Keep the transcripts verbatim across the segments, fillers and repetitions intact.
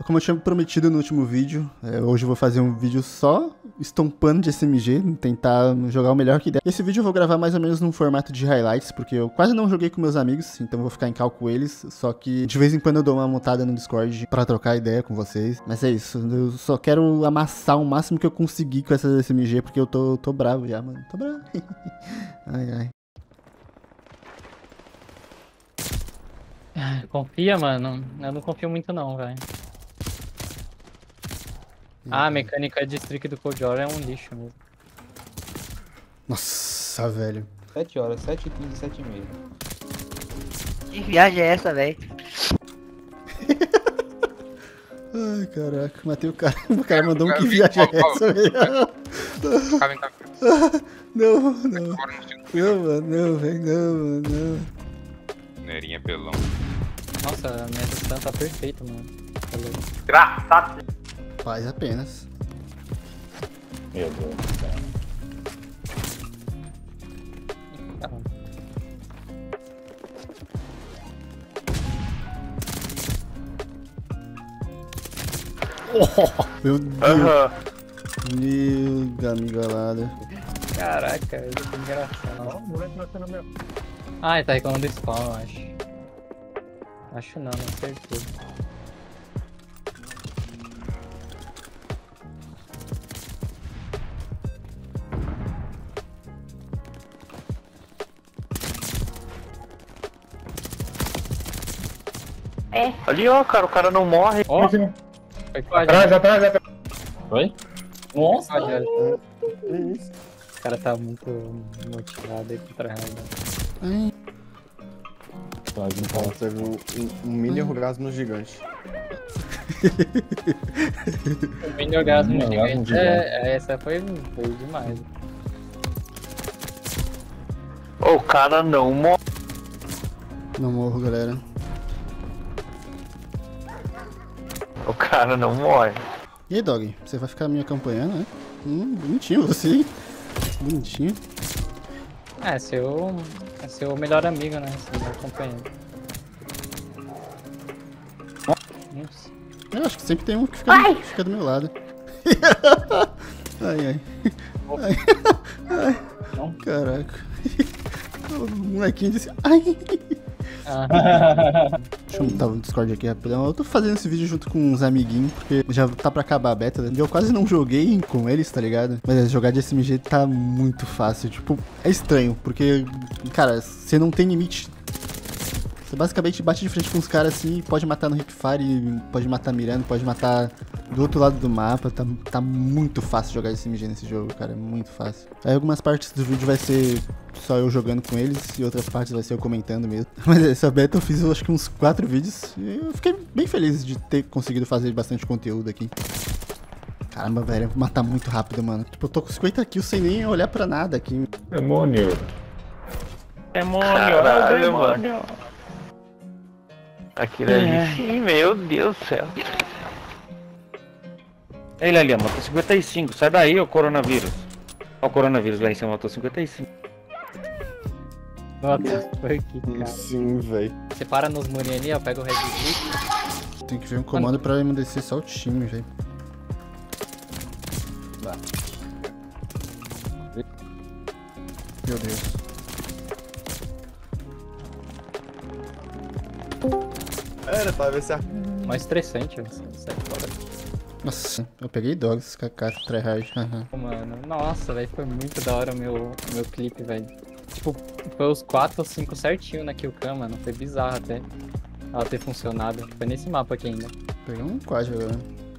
Como eu tinha prometido no último vídeo, é, hoje eu vou fazer um vídeo só estompando de S M G, tentar jogar o melhor que der. Esse vídeo eu vou gravar mais ou menos num formato de highlights, porque eu quase não joguei com meus amigos, então eu vou ficar em cal com eles, só que de vez em quando eu dou uma mutada no Discord pra trocar ideia com vocês. Mas é isso, eu só quero amassar o máximo que eu conseguir com essa S M G, porque eu tô, tô bravo já, mano. Tô bravo. Ai, ai. Confia, mano? Eu não confio muito não, velho. Ah, a mecânica de streak do Cold War é um lixo mesmo. Nossa, velho. sete horas, sete e quinze, sete e meia. Que viagem é essa, velho? Ai, caraca, matei o cara. O cara mandou um que viagem é essa, velho. Não, não. Não, mano, não, velho, não, mano, não. Nerinha pelão. Nossa, a minha distância tá perfeita, mano. Engraçado. Faz apenas. Meu Deus do céu. Oh, meu Deus. Meu amigalada. Caraca, isso é engraçado. O moleque nasceu no meu. Ah, ele tá reclamando do spawn, eu acho. Acho não, não certeza. É. Ali, ó, cara, o cara não morre. Ó, foi quase. Atrás, atrás, atrás. Oi? Nossa, o cara tá muito motivado aí por trás. Ai. Então teve um, um, um mini orgasmo gigante. O mini orgasmo Mini orgasmo gigante. gigante. É, essa foi, foi demais. O cara não morre. Não morro, galera. O cara não morre. E aí, Dog? Você vai ficar me acompanhando, né? Hum, bonitinho você, hein? Bonitinho. É, seu, é seu melhor amigo, né? Seu melhor companheiro. Nossa. Eu acho que sempre tem um que fica, Ai. que fica do meu lado. Ai, ai. Ai. Ai. Não? Caraca. O molequinho disse. Ai. Ah. Deixa eu montar o Discord aqui rapidão. Eu tô fazendo esse vídeo junto com uns amiguinhos, porque já tá pra acabar a beta, né? Eu quase não joguei com eles, tá ligado? Mas jogar de S M G tá muito fácil. Tipo, é estranho, porque, cara, você não tem limite. Você basicamente bate de frente com os caras assim, pode matar no Hipfire, pode matar mirando, pode matar do outro lado do mapa. Tá, tá muito fácil jogar S M G nesse jogo, cara, é muito fácil. Aí algumas partes do vídeo vai ser só eu jogando com eles e outras partes vai ser eu comentando mesmo. Mas essa beta eu fiz, eu acho que uns quatro vídeos e eu fiquei bem feliz de ter conseguido fazer bastante conteúdo aqui. Caramba, velho, eu vou matar muito rápido, mano. Tipo, eu tô com cinquenta kills sem nem olhar pra nada aqui. Demônio. Demônio, Caralho, demônio. Mano. Aquilo ali, sim, meu Deus do céu. Ele ali, matou cinquenta e cinco. Sai daí, ô coronavírus. Ó o coronavírus lá em cima, matou cinquenta e cinco. Nossa, foi aqui, cara. Sim, velho. Você para nos murinhos ali, ó, pega o red click. Tem que ver um comando pra emudecer só o time, velho. Meu Deus. Era pra ver se a... Mais estressante, velho. Sai fora. Nossa, eu peguei dogs, kaká, tryhard. Mano, nossa, velho, foi muito da hora o meu, meu clipe, velho. Tipo, foi os quatro ou cinco certinho na killcam, mano. Foi bizarro até ela ter funcionado. Foi nesse mapa aqui ainda. Peguei um quad agora.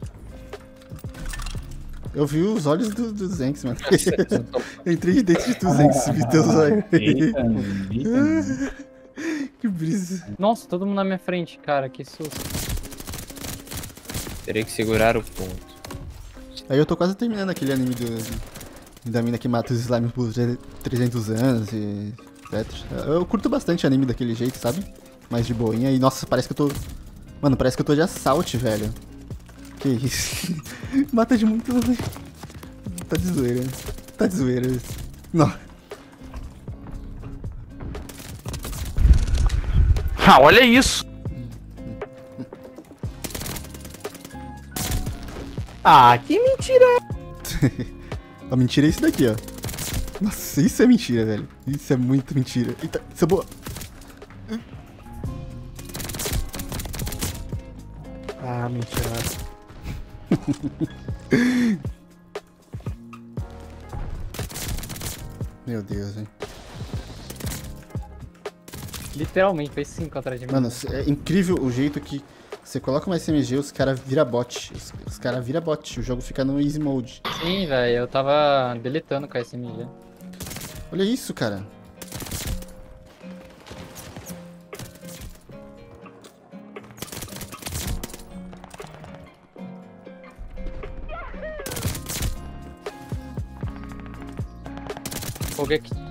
Eu vi os olhos do, do Zenx, mano. Eu entrei dentro do Zenx e vi teus olhos. Que brisa. Nossa, todo mundo na minha frente, cara, que susto. Terei que segurar o ponto. Aí eu tô quase terminando aquele anime do... Da mina que mata os slimes por trezentos anos e etcétera. Eu curto bastante anime daquele jeito, sabe? Mais de boinha. E nossa, parece que eu tô... Mano, parece que eu tô de assault, velho. Que isso? Mata de muito longe. Tá de zoeira. Tá de zoeira. Não. Ah, olha isso! Ah, que mentira. A mentira é isso daqui, ó. Nossa, isso é mentira, velho. Isso é muito mentira. Eita, isso é boa. Ah, mentira. Meu Deus, velho. Literalmente, fez cinco atrás de mim. Mano, é incrível o jeito que você coloca uma S M G, os caras viram bot. Os, os caras viram bot. O jogo fica no easy mode. Sim, velho, eu tava deletando com a S M G. Olha isso, cara. Fogo aqui.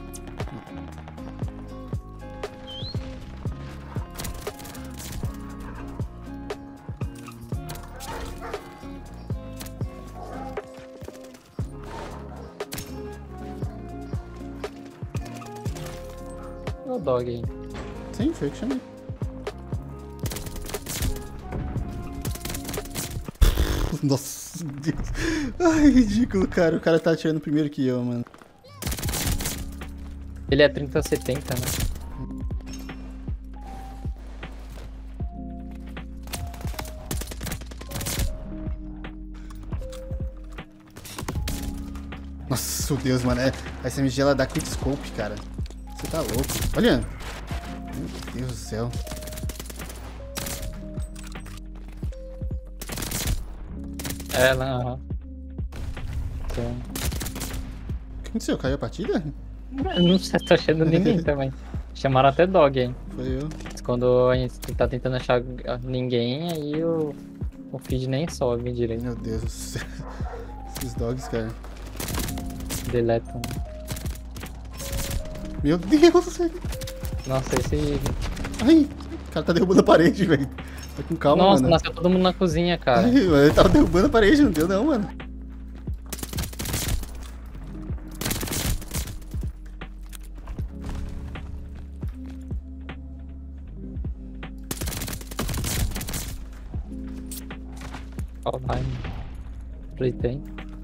Olha o dog aí. Sim, foi eu que chamei. Nossa, Deus. Ai, ridículo, cara. O cara tá atirando primeiro que eu, mano. Ele é trinta setenta, né? Nossa, meu Deus, mano. É, a S M G ela dá quickscope, cara. Você tá louco. Olha. Meu Deus do céu. Ela, aham. Então, O que aconteceu? Caiu a partida? eu não sei, tô achando ninguém também. Chamaram até dog, hein? Foi eu. Quando a gente tá tentando achar ninguém, aí o, o feed nem sobe direito. Meu Deus do céu. Esses dogs, cara. Deletam. Meu Deus, velho. Nossa, esse. Ai, o cara tá derrubando a parede, velho. Tá com calma, Nossa, mano. nasceu todo mundo na cozinha, cara. Ai, mano, ele tava derrubando a parede, não deu não, mano. All time. Play tem.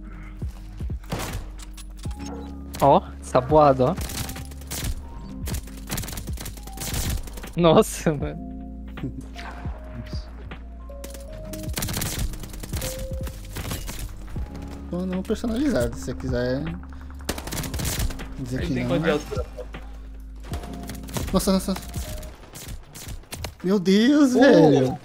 Ó, saboado, ó. Nossa, mano. Tô não personalizado, se você quiser dizer Ele que tem não. quanto de altura? Nossa, nossa. Meu Deus, velho.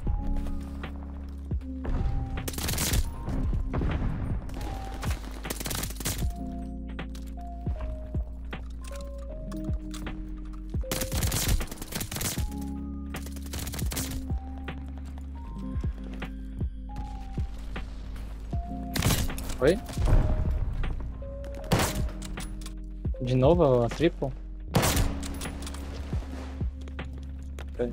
Oi? De novo a triple? Ok.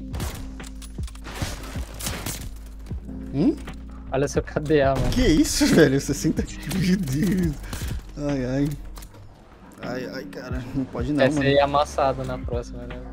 Hum? Olha seu K D A, mano. Que isso, velho? sessenta. Meu Deus. Ai, ai. Ai, ai, cara. Não pode não, Vai mano. ser amassado na próxima, né?